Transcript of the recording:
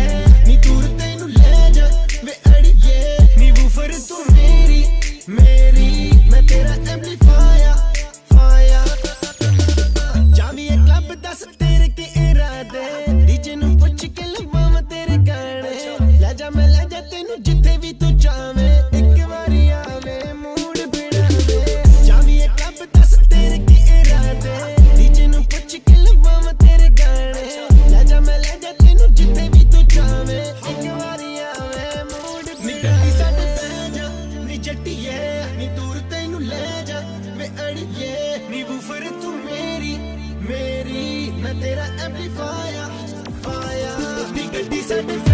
नी दूर तेनू ले जा वे अड़िए नी वूफर तू मेरी मेरी मैं तेरा एम्पलीफायर फायर जावी एक क्लब दस तेरे के इरादे डीजे नू पुछ के लवां तेरे गाने ले जा मैं ले जा तेनू जिथे भी तू जावे एक बारी आवे मूड बिड़ावे जावी एक क्लब दस तेरे के इरादे डीजे नू पुछ के लवां तेरे गाने ले जा मैं ले जा तेनू जिथे भी तू जावे एक बारी आवे मूड बिड़ावे साडे बह जा नी जट्टिए नी दूर तेनू ले जा वे अड़िए नी वूफर तू मेरी मेरी मैं तेरा एम्पलीफायर फायर नी गड्डी साडे